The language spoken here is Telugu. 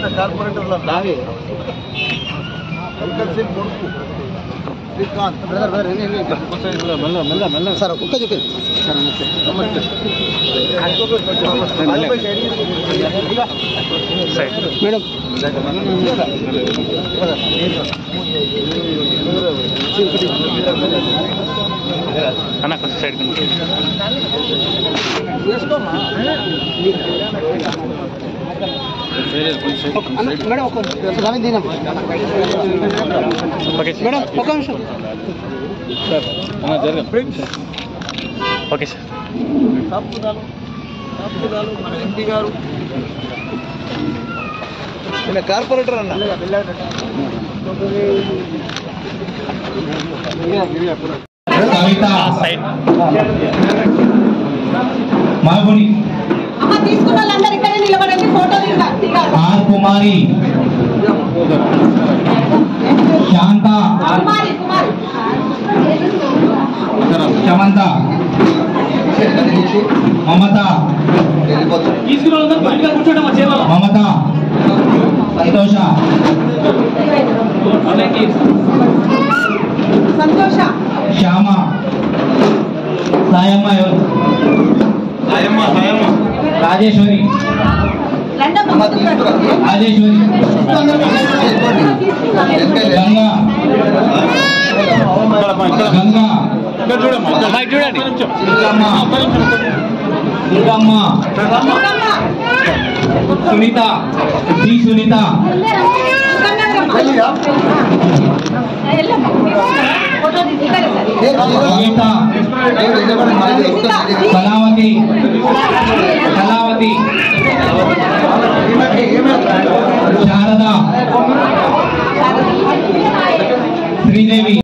కార్పొరేటర్ల సింగ్ కొడుకు శ్రీకాంత్ సార్ ఒక్క చెప్పండి సార్ నమస్తే మేడం అన్న కొంచెం సైడ్ మేడం ఒక మేడం ఒక నిమిషం సార్ ఓకే సార్ సాపుదాలు మన ఎంపీ గారు ఈయన కార్పొరేటర్ అన్న కవిత మహబూని తీసుకున్న వాళ్ళందరూ ఇక్కడే నిలబడండి ఫోటో దిగాలి ఆర్ కుమారి శాంత కుమారి చమంత మమత మమత సంతోష సంతోష శ్యామ సాయమ్మ రాజేశ్వరి రాజేశ్వరి గంగా గంగా చూడండి దుర్గమ్మ సునీత శ్రీ సునీత కవిత కళావతి శారద శ్రీదేవి